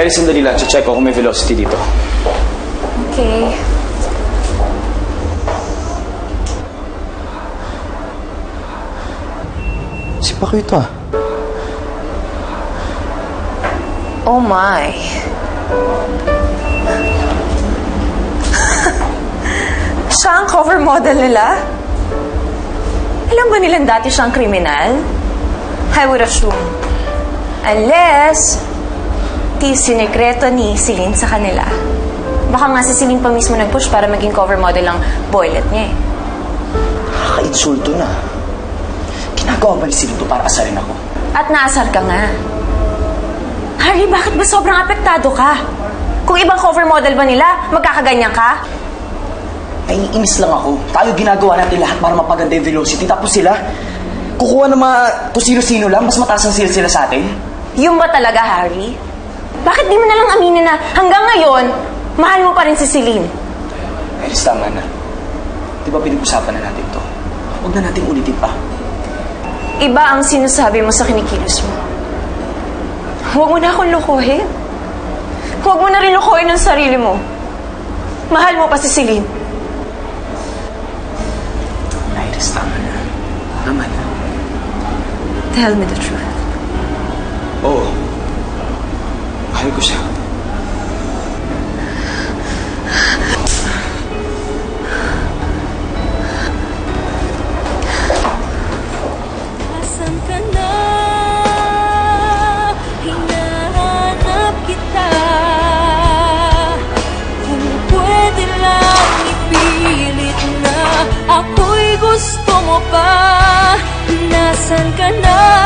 Iris, sandali lang. Check ko kung may velocity dito. Okay. Si Paco ito ah. Oh my. Siya ang cover model nila? Alam ba nilang dati siyang kriminal? I would assume. Unless, sinikreto ni Celine sa kanila. Baka nga si Celine pa mismo nag-push para maging cover model ang boylet niya eh. Nakaka-insulto na. Ginagawa ba ni Celine to para asarin ako? At naasar ka nga. Harry, bakit ba sobrang apektado ka? Kung ibang cover model ba nila, magkakaganyan ka? Naiinis lang ako. Tayo ginagawa natin lahat para mapaganda yung velocity. Tapos sila, kukuha ng mga kung sino-sino lang, mas mataas ang sila sa atin. Yung ba talaga, Harry? Bakit di mo na lang aminin na hanggang ngayon, mahal mo pa rin si Celine? Iris, tama na. Di ba pinag-usapan na natin to? Huwag na natin ulitin pa. Iba ang sinasabi mo sa kinikilos mo. Huwag mo na akong lukuhin. Huwag mo na rin lukuhin ang sarili mo. Mahal mo pa si Celine. Iris, tama na. Tama na. Tell me the truth. Oo. Mahal ko siya. Asan ka na? Hinahanap kita. Kung pwede lang ipilit na ako'y gusto mo pa. Nasaan ka na?